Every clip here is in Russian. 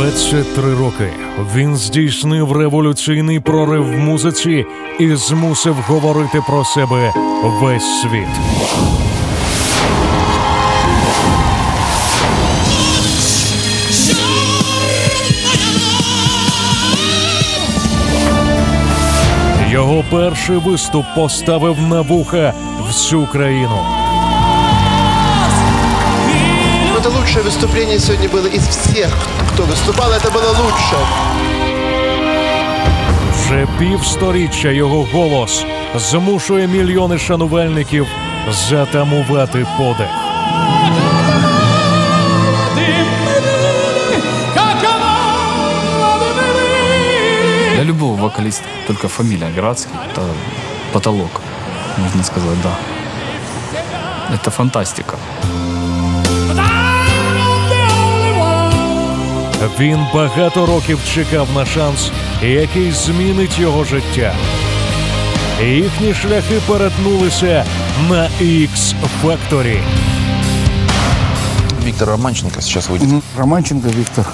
23 роки він здійснив революційний прорив в музиці і змусив говорити про себе весь світ. Його перший виступ поставив на вуха всю країну. Это лучшее выступление сегодня было из всех, кто выступал. Это было лучше. Вже півсторіччя його голос змушує мільйони шанувальників затамувати подих. Для любого вокалиста только фамилия Градский – это потолок, можно сказать, да. Это фантастика. Він багато років чекав на шанс, який змінить його життя. Їхні шляхи перетнулися на X-Factor. Виктор Романченко сейчас выйдет. Романченко Виктор.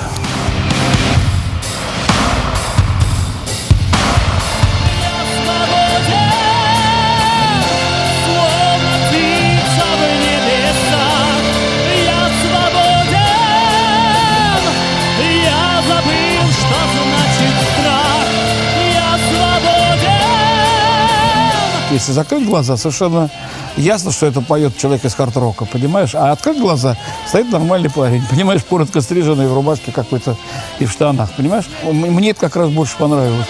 Если закрыть глаза, совершенно ясно, что это поет человек из хард-рока, понимаешь? А открыть глаза, стоит нормальный парень, понимаешь, коротко стриженный, в рубашке какой-то и в штанах, понимаешь? Мне это как раз больше понравилось.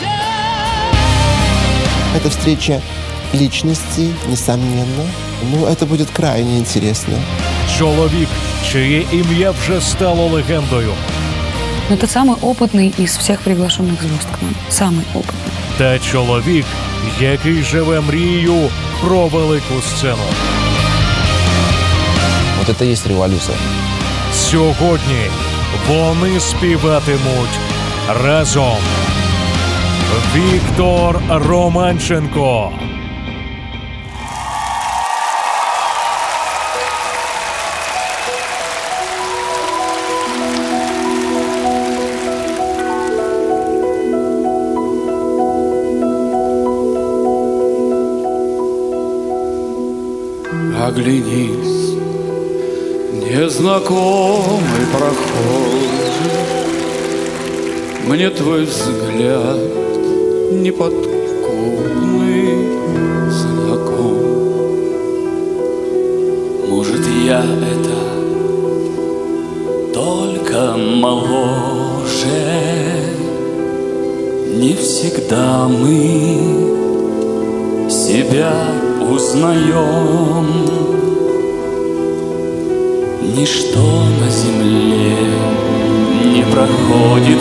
Это встреча личностей, несомненно. Ну, это будет крайне интересно. Чоловік, чиє ім'я вже стало легендою. Это самый опытный из всех приглашенных звезд к нам. Самый опытный. Та чоловік, який живе мрією про велику сцену. Вот это и есть революция. Сьогодні вони співатимуть разом. Віктор Романченко. Оглянись, незнакомый прохожий, мне твой взгляд неподкупный знаком. Может, я это только моложе, не всегда мы себя узнаем. Ничто на земле не проходит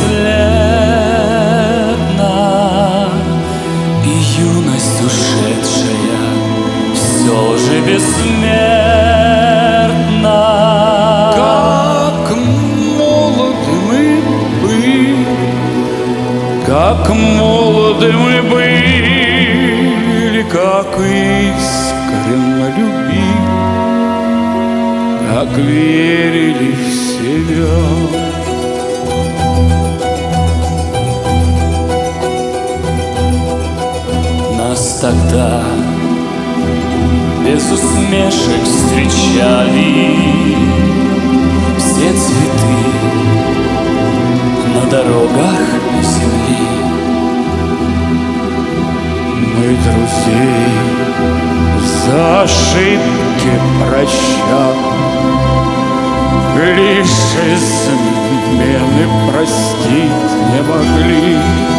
бесследно, и юность ушедшая все же бессмертна. Как молоды мы были, как молоды мы были, как искренне любили, как верили в себя. Нас тогда без усмешек встречали все цветы на дорогах земли. Мы друзей за ошибки прощали, лишь измены простить не могли.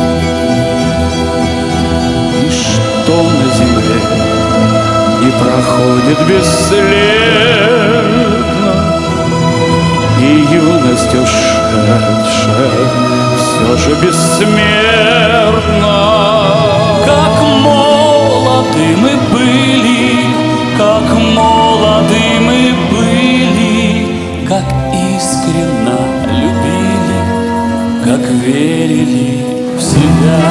Ничто на земле не проходит бесследно, и юность ушедшая все же бессмертна. Как молоды мы были, как молоды мы были, как искренно любили, как верили в себя.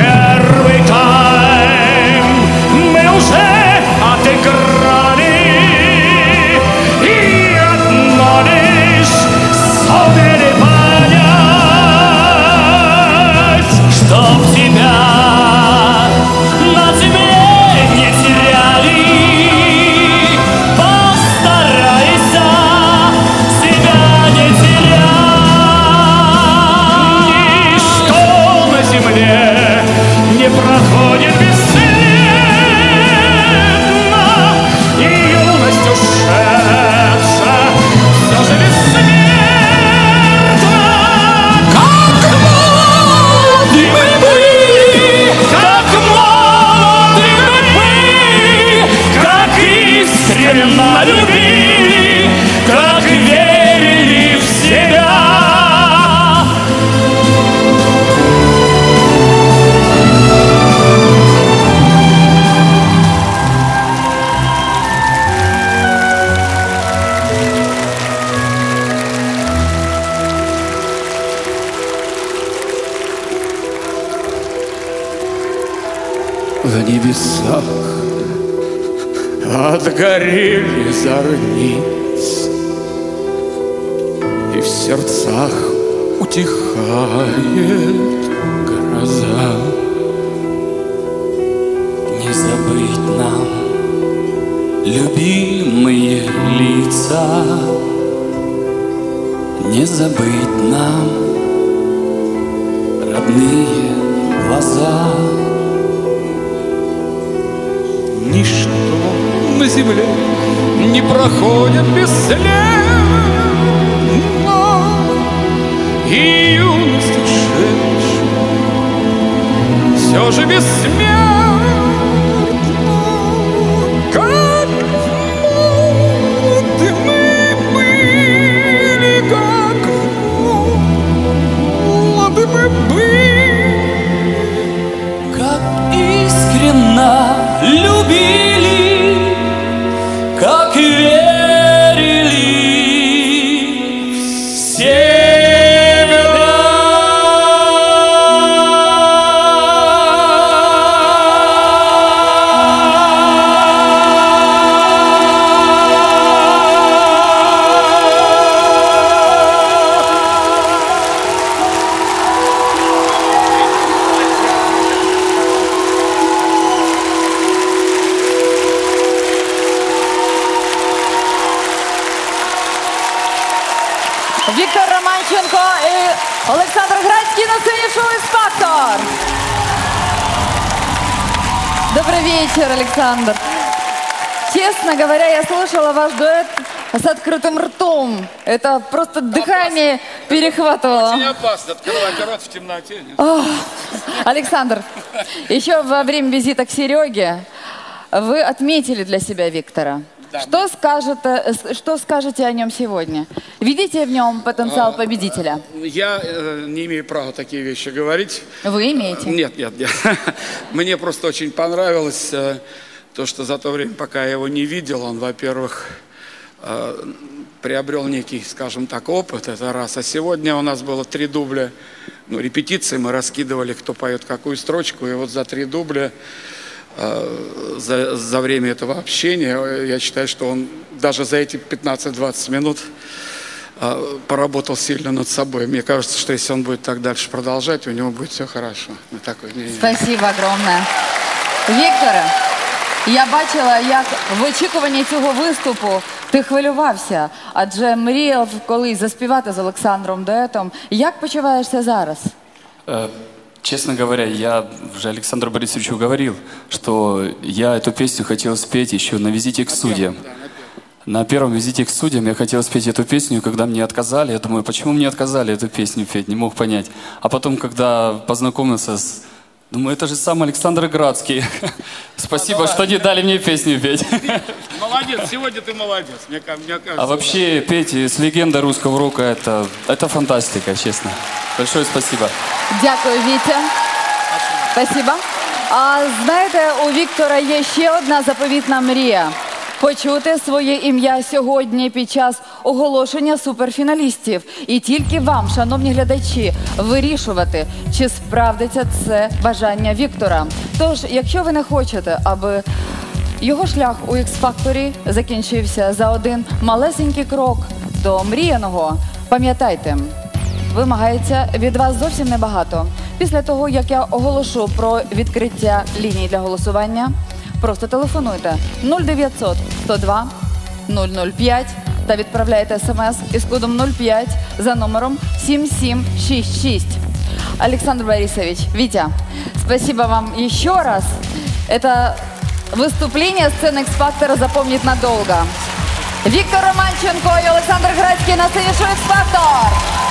Первый тайм мы уже отыграли, в небесах отгорели зорниц, и в сердцах утихает гроза. Не забыть нам любимые лица, не забыть нам родные глаза. Ничто на земле не проходит бесследно, и юность ушедшая все же бессмертна. Как молоды мы были, как молоды мы были, Как искренно любили, как верили все века. Віктор Романченко і Олександр Градський на сцені шоу «X-Factor». Добрый вечер, Александр. Честно говоря, я слушала ваш дуэт с открытым ртом. Это просто дыхание перехватывало. Очень опасно открывать рот в темноте. Александр, еще во время визита к Сереге вы отметили для себя Виктора. Да. Что скажете о нем сегодня? Видите в нем потенциал победителя? Я не имею права такие вещи говорить. Вы имеете? Нет. Мне просто очень понравилось то, что за то время, пока я его не видел, он, во-первых, приобрел некий, скажем так, опыт, это раз. А сегодня у нас было 3 дубля, репетиции, мы раскидывали, кто поет какую строчку, и вот за 3 дубля за время этого общения, я считаю, что он даже за эти 15-20 минут поработал сильно над собой. Мне кажется, что если он будет так дальше продолжать, у него будет все хорошо. Спасибо огромное. Вікторе, я бачила, як в очікуванні цього виступу ти хвилювався, адже мріяв колись заспівати з Олександром дуетом. Як почуваєшся зараз? Честно говоря, я уже Александру Борисовичу говорил, что я эту песню хотел спеть еще на визите к судьям. На первом визите к судьям я хотел спеть эту песню, и когда мне отказали, я думаю, почему мне отказали эту песню петь, не мог понять. А потом, когда познакомился думаю, это же сам Александр Градский. Спасибо, что не дали мне песню петь. Молодец, сегодня ты молодец, мне кажется. А вообще петь с легендой русского рока, это фантастика, честно. Большое спасибо. Дякую, Вітя. Спасибо. А знаєте, у Віктора є ще одна заповітна мрія. Почути своє ім'я сьогодні під час оголошення суперфіналістів. І тільки вам, шановні глядачі, вирішувати, чи справдиться це бажання Віктора. Тож, якщо ви не хочете, аби його шлях у X-Factor закінчився за один малесенький крок до мріяного, пам'ятайте, вимагається від вас зовсім небагато. Після того, як я оголошу про відкриття ліній для голосування, просто телефонуйте 0900 102 005 та відправляйте смс із кодом 05 за номером 7766. Александр Борисович, Витя, спасибо вам еще раз. Это выступление сцены X-Factor запомнит надолго. Віктор Романченко и Олександр Градський на сцені шоу X-Factor.